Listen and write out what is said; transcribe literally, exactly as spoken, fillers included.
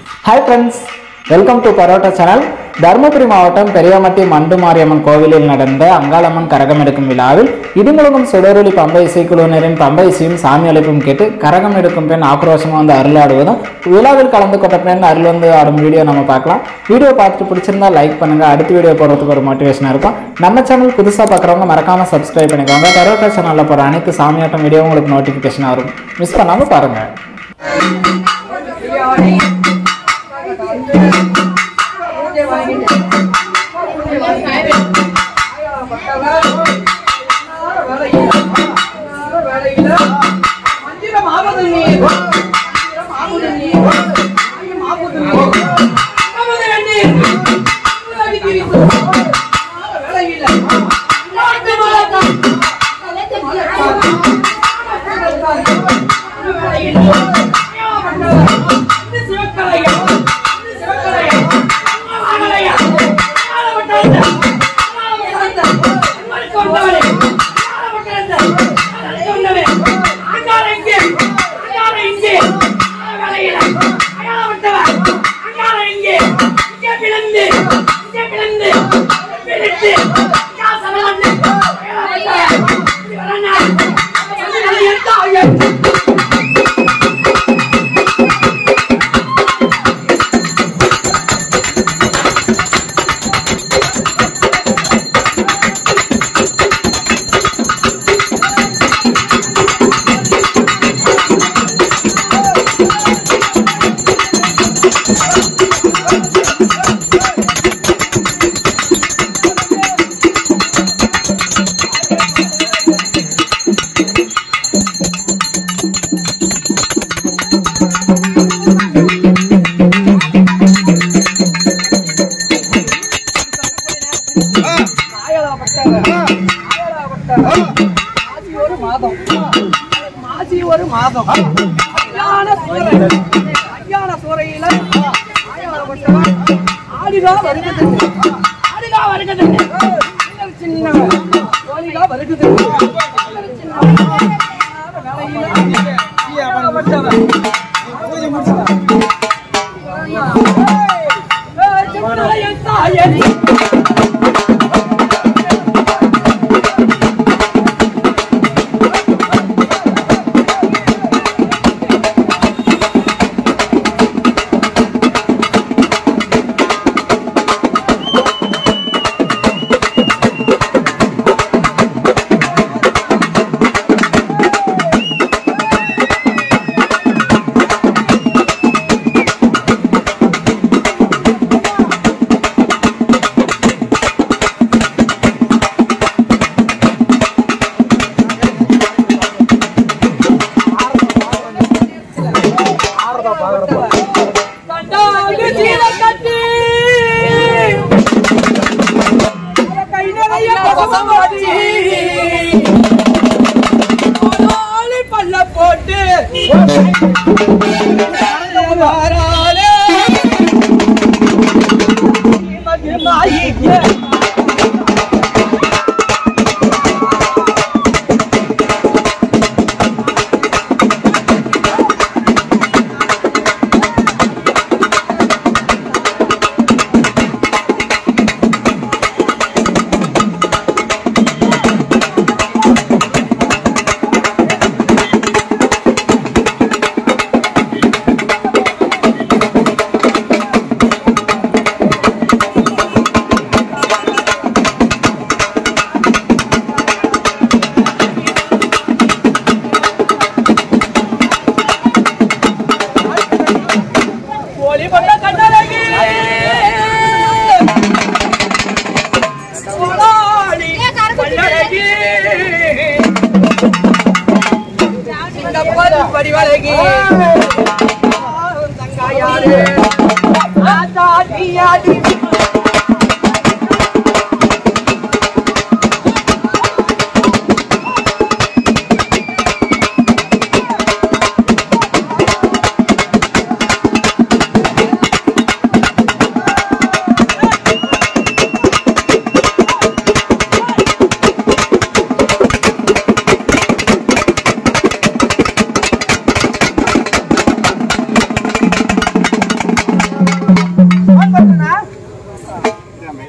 Hi friends, welcome to Parotta channel. Dharmapuri மாவட்டம் பெரியமட்டி மண்டு மாரியம்மன் கோவிலில் நடந்த அங்காளம்மன் கரகம் எடுக்கும் விழாவில் இடிமுழங்கும் சுடரொலி பம்பை இசைக்குழுவினரின் பம்பை இசையும் சாமி அழைப்பும் கேட்டு கரகம் எடுக்கும் பெண் ஆக்ரோஷமாக வந்து அருள் ஆடுவதும் விழாவில் கலந்து கொண்ட பெண் அருள் வந்து ஆடும் வீடியோ நம்ம பார்க்கலாம். வீடியோ பார்த்துட்டு பிடிச்சிருந்தா லைக் பண்ணுங்க. அடுத்த வீடியோ போகிறதுக்கு ஒரு மோட்டிவேஷனாக இருக்கும். நம்ம சேனல் புதுசாக பார்க்குறவங்க மறக்காம சப்ஸ்கிரைப் பண்ணிக்கோங்க. பரோட்டா சேனலில் போகிற அனைத்து சாமி ஆட்டம் வீடியோ உங்களுக்கு நோட்டிஃபிகேஷனாக வரும். மிஸ் பண்ணாமல் பாருங்கள். Thank you.